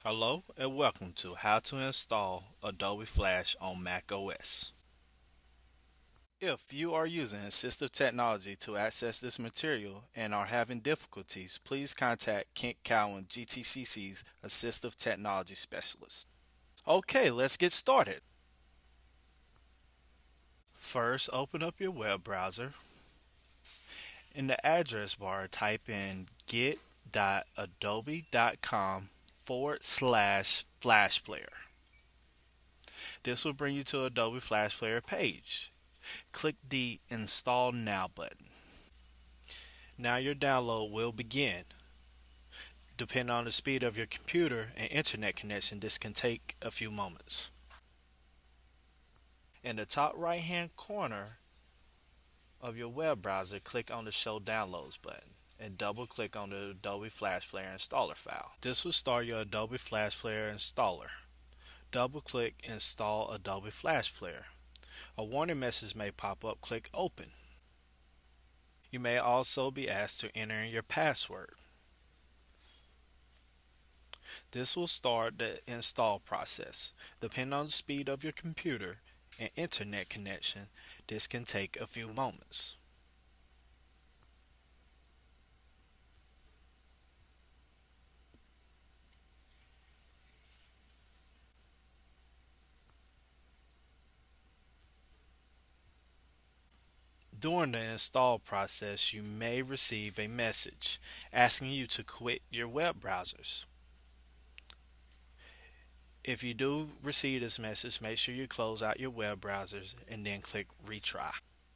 Hello and welcome to How to Install Adobe Flash on Mac OS. If you are using assistive technology to access this material and are having difficulties, please contact Kent Cowan, GTCC's Assistive Technology Specialist. Okay, let's get started. First, open up your web browser. In the address bar, type in get.adobe.com/Flash Player. This will bring you to Adobe Flash Player page. Click the Install Now button. Now your download will begin. Depending on the speed of your computer and internet connection, this can take a few moments. In the top right hand corner of your web browser, click on the Show Downloads button and double click on the Adobe Flash Player installer file. This will start your Adobe Flash Player installer. Double click Install Adobe Flash Player. A warning message may pop up. Click Open. You may also be asked to enter in your password. This will start the install process. Depending on the speed of your computer and internet connection, this can take a few moments. During the install process, you may receive a message asking you to quit your web browsers. If you do receive this message, make sure you close out your web browsers and then click Retry.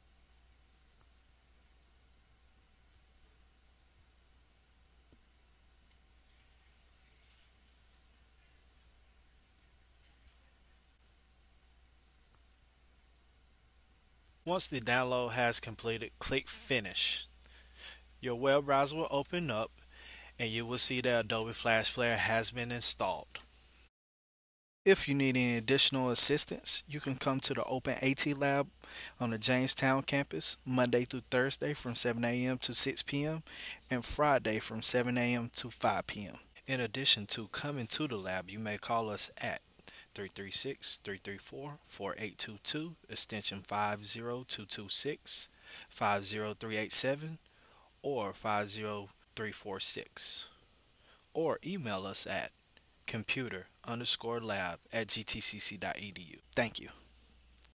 Once the download has completed, click Finish. Your web browser will open up and you will see that Adobe Flash Player has been installed. If you need any additional assistance, you can come to the Open AT Lab on the Jamestown campus Monday through Thursday from 7 a.m. to 6 p.m. and Friday from 7 a.m. to 5 p.m. In addition to coming to the lab, you may call us at 336-334-4822, extension 50226, 50387, or 50346, or email us at computer_lab@gtcc.edu. Thank you.